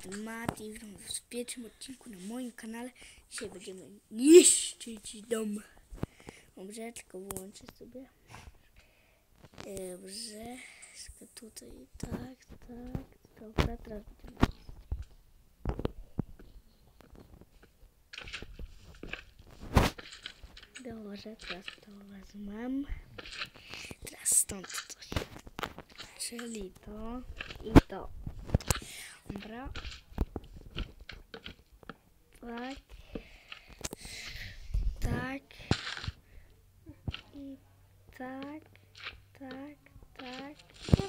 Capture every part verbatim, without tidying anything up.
jestem Mati, w pierwszym odcinku na moim kanale. Dzisiaj będziemy niszczyć dom. Dobrze, tylko wyłączę sobie. Dobrze, tutaj tak, tak, dobra, teraz będziemy. Dobrze, teraz to wezmę. Teraz stąd coś. Czyli to i to. Dobra. Tak. Tak. I tak. Tak. Tak.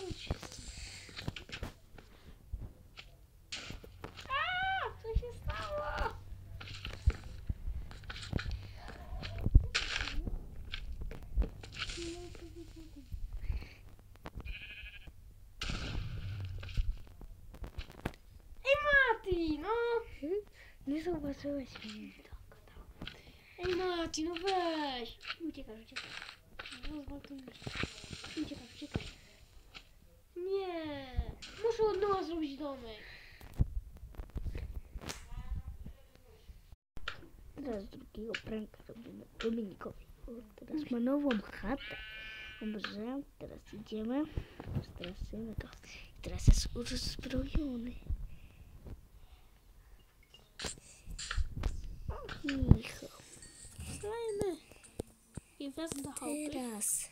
A, co się stało? Mati, no! Nie zauważyłeś mnie. Ej Mati, no weź! Uciekasz, uciekasz. Rozwal to już. Uciekasz, uciekasz. Nie! Muszę od nowa zrobić domek. Teraz drugiego pranka robimy Dominikowi. O, teraz ma nową chatę. Dobrze, teraz idziemy. Straszymy to. Teraz jest uzbrojony. Cicho. Grajmy. I wezmę do chałupy. Teraz.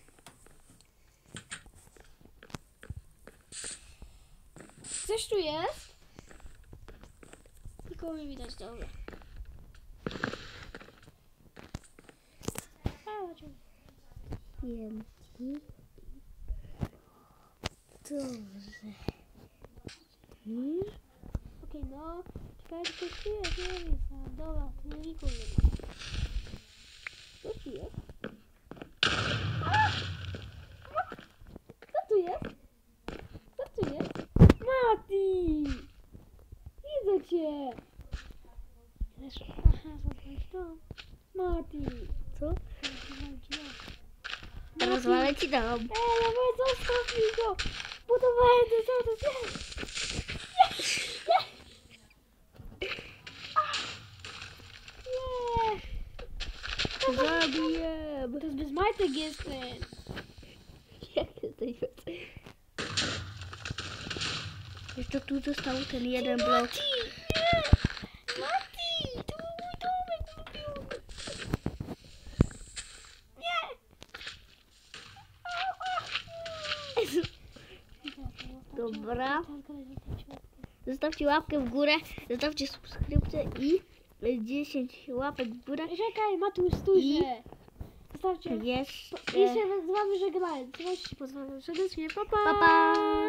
Coś tu jest? Nikogo nie widać, dobra. Wiem. Dobrze. Hmm? Okej, okay, no. Czekaj, tylko tu jest, nie wiem. Dobra, tu nie nikogo nie ma. Co tu jest? A! Co tu jest? Co tu jest? Mati! Widzę cię! Aha, zamknąć to. Mati! Co? Mati! Rozwalę ci dom. Ej, no zostaw mi go! Budowałem to cały czas. Nie! Nie! Zabiję. To jest bezmajtek jestem. Jak jesteś? Jeszcze tu został ten jeden blok. Mati! Nie! Mati! To był mój domek ulubiony. Nie! Dobra. Zostawcie łapkę w górę, zostawcie subskrypcję i dziesięć łapek w górę. Czekaj, Matu, stój się. Zostawcie. Jeszcze. I się z wami żegnając. Trzymajcie się, pozwalam. Żegnać się. Pa, pa. Pa, pa.